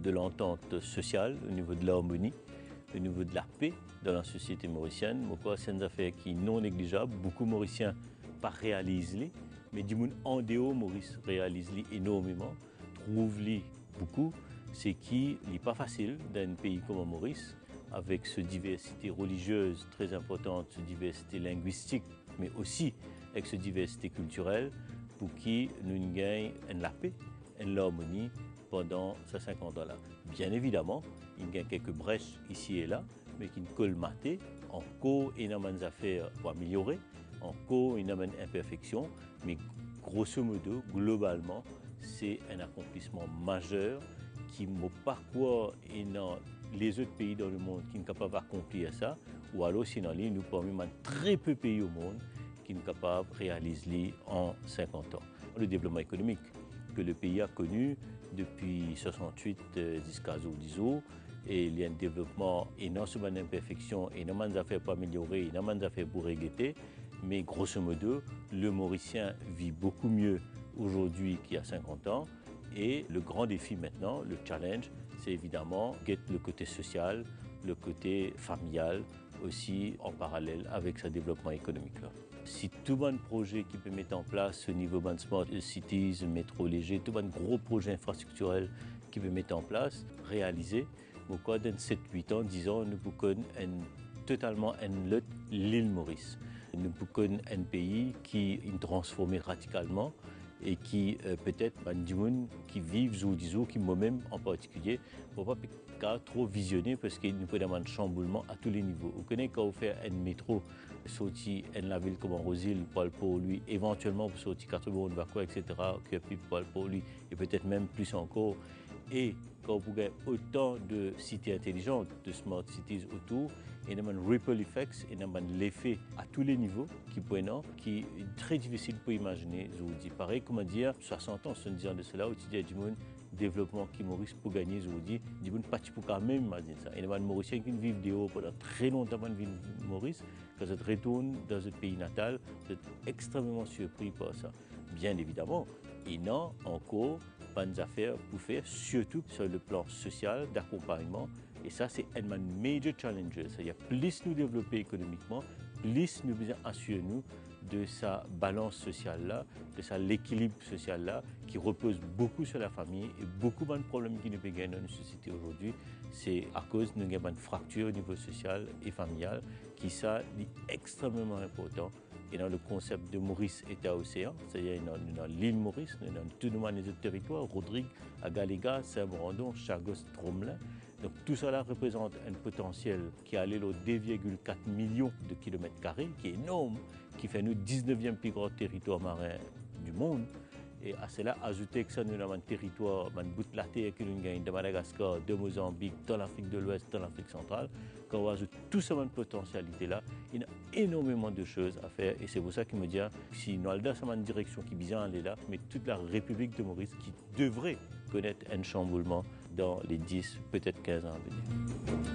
de l'entente sociale, au niveau de l'harmonie, au niveau de la paix dans la société mauricienne. C'est une affaire qui est non négligeable. Beaucoup de Mauriciens pas réalisent, mais du monde en dehors, Maurice réalise énormément, trouve-les beaucoup. C'est qui n'est pas facile dans un pays comme Maurice, avec cette diversité religieuse très importante, cette diversité linguistique, mais aussi avec cette diversité culturelle, pour qui nous gagnons la paix et l'harmonie pendant ces 50 ans-là. Bien évidemment, il y a quelques brèches ici et là, mais qui ne colmatent encore énormément d'affaires pour améliorer, encore énormément d'imperfections, mais grosso modo, globalement, c'est un accomplissement majeur qui me parcourt dans les autres pays dans le monde qui sont capables d'accomplir ça, ou alors sinon nous parmi très peu de pays au monde qui sont capables de réaliser en 50 ans. Le développement économique que le pays a connu depuis 68 jusqu'à aujourd'hui, et il y a un développement énormément d'imperfections, énormément d'affaires pour améliorer, énormément d'affaires pour régler, mais grosso modo, le Mauricien vit beaucoup mieux aujourd'hui qu'il y a 50 ans. Et le grand défi maintenant, le challenge, c'est évidemment le côté social, le côté familial, aussi en parallèle avec ce développement économique-là. Si tout bon projet qui peut mettre en place au niveau de Smart Cities, métro léger, tout bon gros projet infrastructurel qui peut mettre en place, réaliser, dans 7-8 ans, 10 ans, nous pouvons totalement l'île Maurice. Nous pouvons un pays qui est transformé radicalement et qui peut-être du monde qui vivent ou disons qui moi-même en particulier ne pas trop visionner parce qu'il nous peut avoir un chamboulement à tous les niveaux. Vous connaissez quand vous faites un métro sorti en la ville comme en Rosil pour lui, éventuellement pour sortir 80 Bakoua, etc., qui pour lui et peut-être même plus encore. Et quand vous avez autant de cités intelligentes, de smart cities autour, il y a un ripple effect, il y a l'effet à tous les niveaux qui est très difficile pour imaginer. Je vous dis pareil, comment dire, 60 ans, 70 ans de cela, où il y a du monde développement qui Maurice pour gagner, je vous dis, du monde pas pour quand même imaginer ça. Il y a des Mauriciens qui vivent dehors pendant très longtemps dans ville Maurice, quand ils retournent dans votre pays natal, vous êtes extrêmement surpris par ça. Bien évidemment, il y a encore bonnes affaires pour faire, surtout sur le plan social, d'accompagnement. Et ça, c'est un major challenge. C'est-à-dire, plus nous développer économiquement, plus nous besoin assurer nous de sa balance sociale-là, de sa l'équilibre social-là, qui repose beaucoup sur la famille et beaucoup de problèmes qui nous gagnent dans nos sociétés aujourd'hui, c'est à cause de une fracture au niveau social et familial, qui ça est extrêmement important. Et dans le concept de Maurice État-Océan, c'est-à-dire dans l'île Maurice, dans tout le monde des autres territoires, Rodrigue, Agaléga, Saint-Brandon, Chagos, Tromelin. Donc tout cela représente un potentiel qui allait au 2,4 millions de kilomètres carrés, qui est énorme, qui fait nous 19e plus grand territoire marin du monde. Et à cela, ajouter que ça nous avons un territoire, un bout de la terre que nous gagnons de Madagascar, de Mozambique, dans l'Afrique de l'Ouest, dans l'Afrique centrale. Quand on ajoute tout ce potentialité-là, il y a énormément de choses à faire. Et c'est pour ça qu'il me dit, si nous avons une direction qui vient aller là, mais toute la République de Maurice qui devrait connaître un chamboulement dans les 10, peut-être 15 ans à venir.